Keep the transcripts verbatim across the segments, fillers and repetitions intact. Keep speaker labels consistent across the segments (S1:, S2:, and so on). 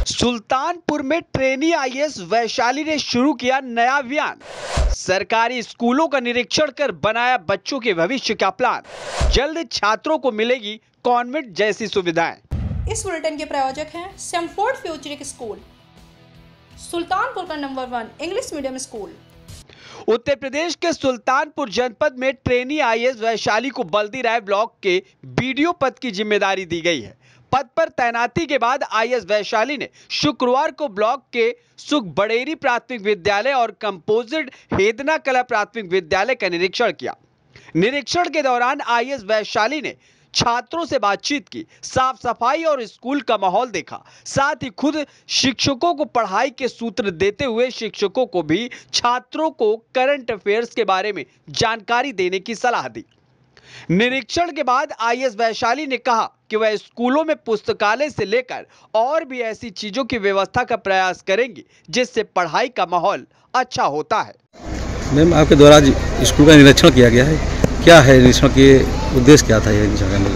S1: सुल्तानपुर में trainee I A S Vaishali ने शुरू किया नया अभियान। सरकारी स्कूलों का निरीक्षण कर बनाया बच्चों के भविष्य का प्लान। जल्द छात्रों को मिलेगी कॉन्वेंट जैसी सुविधाएं।
S2: इस बुलेटिन के प्रायोजक हैं सैमफोर्ड फ्यूचरिक स्कूल, सुल्तानपुर का number one English medium school.
S1: Uttar Pradesh के सुल्तानपुर जनपद में trainee I A S Vaishali को बल्दी राय ब्लॉक के बी डी ओ पद की जिम्मेदारी दी गई है। पद पर तैनाती के बाद आई ए एस वैशाली ने शुक्रवार को ब्लॉक के सुख बड़ेरी प्राथमिक विद्यालय और कंपोजिट हेदना कला प्राथमिक विद्यालय का निरीक्षण किया। निरीक्षण के दौरान आई ए एस वैशाली ने छात्रों से बातचीत की, साफ सफाई और स्कूल का माहौल देखा। साथ ही खुद शिक्षकों को पढ़ाई के सूत्र देते हुए शिक्षकों को भी छात्रों को करंट अफेयर्स के बारे में जानकारी देने की सलाह दी। निरीक्षण के बाद आई ए एस वैशाली ने कहा कि वह स्कूलों में पुस्तकालय से लेकर और भी ऐसी चीजों की व्यवस्था का प्रयास करेंगी जिससे पढ़ाई का माहौल अच्छा होता है।
S3: मैम, आपके द्वारा स्कूल का निरीक्षण किया गया है, क्या है निरीक्षण के उद्देश्य, क्या था ये निरीक्षण करने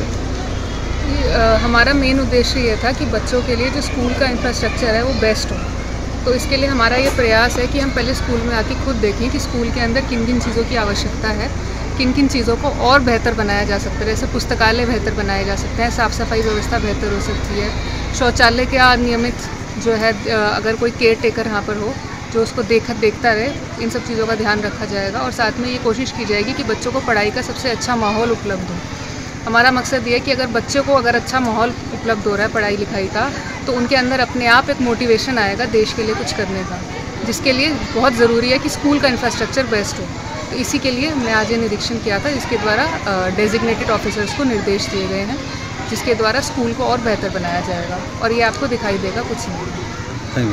S3: का?
S4: हमारा मेन उद्देश्य ये था कि बच्चों के लिए जो स्कूल का इंफ्रास्ट्रक्चर है वो बेस्ट हो। तो इसके लिए हमारा ये प्रयास है कि हम पहले स्कूल में आके खुद देखें कि स्कूल के अंदर किन किन चीज़ों की आवश्यकता है, किन किन चीज़ों को और बेहतर बनाया जा सकता है। जैसे पुस्तकालय बेहतर बनाए जा सकते हैं, साफ़ सफाई व्यवस्था बेहतर हो सकती है, शौचालय का नियमित जो है अगर कोई केयर टेकर यहाँ पर हो जो उसको देख देखता रहे, इन सब चीज़ों का ध्यान रखा जाएगा। और साथ में ये कोशिश की जाएगी कि बच्चों को पढ़ाई का सबसे अच्छा माहौल उपलब्ध हो। हमारा मकसद ये है कि अगर बच्चों को अगर अच्छा माहौल उपलब्ध हो रहा है पढ़ाई लिखाई का, तो उनके अंदर अपने आप एक मोटिवेशन आएगा देश के लिए कुछ करने का, जिसके लिए बहुत ज़रूरी है कि स्कूल का इंफ्रास्ट्रक्चर बेस्ट हो। तो इसी के लिए हमने आज ये निरीक्षण किया था, जिसके द्वारा डेजिग्नेटेड ऑफिसर्स को निर्देश दिए गए हैं, जिसके द्वारा स्कूल को और बेहतर बनाया जाएगा। और ये आपको दिखाई देगा कुछ नहीं।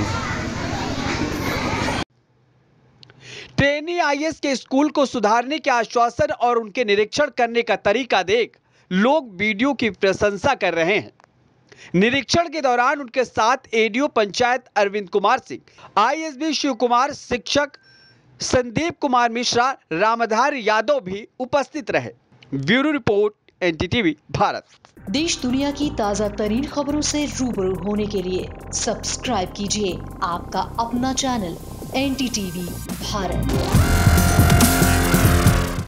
S1: ट्रेनी आई ए एस के स्कूल को सुधारने के आश्वासन और उनके निरीक्षण करने का तरीका देख लोग वीडियो की प्रशंसा कर रहे हैं। निरीक्षण के दौरान उनके साथ A D O panchayat Arvind Kumar Singh, I S B Shiv Kumar, शिक्षक संदीप कुमार मिश्रा, रामधार यादव भी उपस्थित रहे। Bureau report, N D T V Bharat.
S5: देश दुनिया की ताज़ा तरीन खबरों से रूबरू होने के लिए सब्सक्राइब कीजिए आपका अपना channel N D T V Bharat.